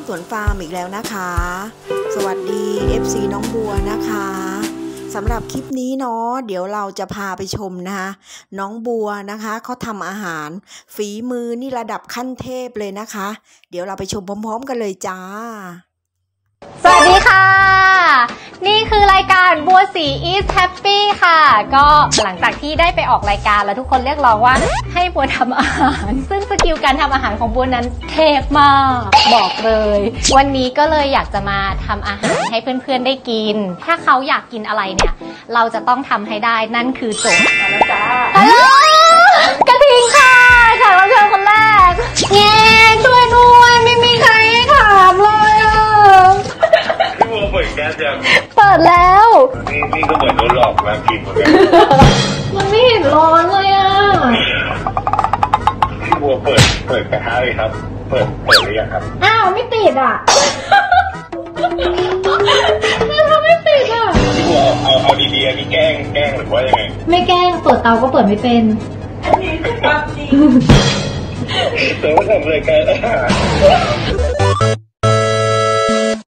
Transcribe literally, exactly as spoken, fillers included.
สวนฟาร์มอีกแล้วนะคะสวัสดี เอฟ ซี น้องบัวนะคะสำหรับคลิปนี้เนาะเดี๋ยวเราจะพาไปชมนะคะน้องบัวนะคะเขาทำอาหารฝีมือนี่ระดับขั้นเทพเลยนะคะเดี๋ยวเราไปชมพร้อมๆกันเลยจ้าสวัสดีค่ะนี่คือรายการบัวสี is happy ค่ะก็หลังจากที่ได้ไปออกรายการแล้วทุกคนเรียกร้องว่าให้บัวทำอาหารซึ่งสกิลการทำอาหารของบัวนั้นเทพมากบอกเลยวันนี้ก็เลยอยากจะมาทำอาหารให้เพื่อนๆได้กินถ้าเขาอยากกินอะไรเนี่ยเราจะต้องทำให้ได้นั่นคือโจทย์แล้วจ้าฮัลโหลกระทิงค่ะแขกรับเชิญคนแรกแง่ช่วยด้วยไม่มีใครให้ถามเลยอ่ะพี่บัวเปิดแก๊สยังเปิดแล้วนี่นี่ก็เหมือนโดนหลอกมากินเหมือนกันมันไม่เห็นร้อนเลยอ่ะพี่บัวเปิดเปิดกระทะเลยครับเปิดเปิดหรือยังครับอ้าวไม่ติดอ่ะมันไม่ติดอ่ะพี่บัวเอาเอาดีๆอันนี้แกล้งแกล้งหรือว่ายังไงไม่แกล้งเปิดเตาก็เปิดไม่เป็นแต่ว่าทำรายการอาหาร